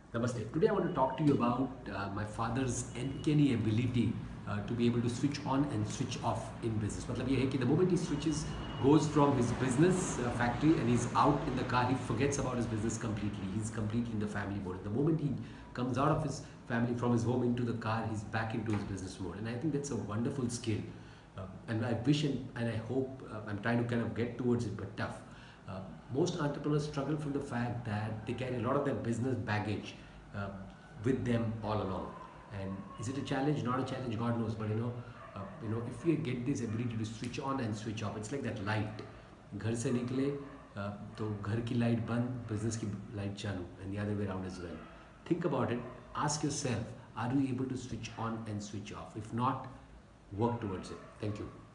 Namaste. Today I want to talk to you about my father's uncanny ability to be able to switch on and switch off in business. मतलब ये है कि the moment he switches, goes from his business factory and he's out in the car, he forgets about his business completely. He's completely in the family mode. The moment he comes out of his family, from his home into the car, he's back into his business mode. And I think that's a wonderful skill. And I wish and I hope I'm trying to kind of get towards it, but tough. Uh, Most entrepreneurs struggle from the fact that they carry a lot of their business baggage uh, with them all along. And is it a challenge? Not a challenge, God knows. But if we get this ability to switch on and switch off, it's like that light. घर से निकले तो घर की light बंद, business की light चालू, and the other way around as well. Think about it. Ask yourself, are you able to switch on and switch off? If not, work towards it. Thank you.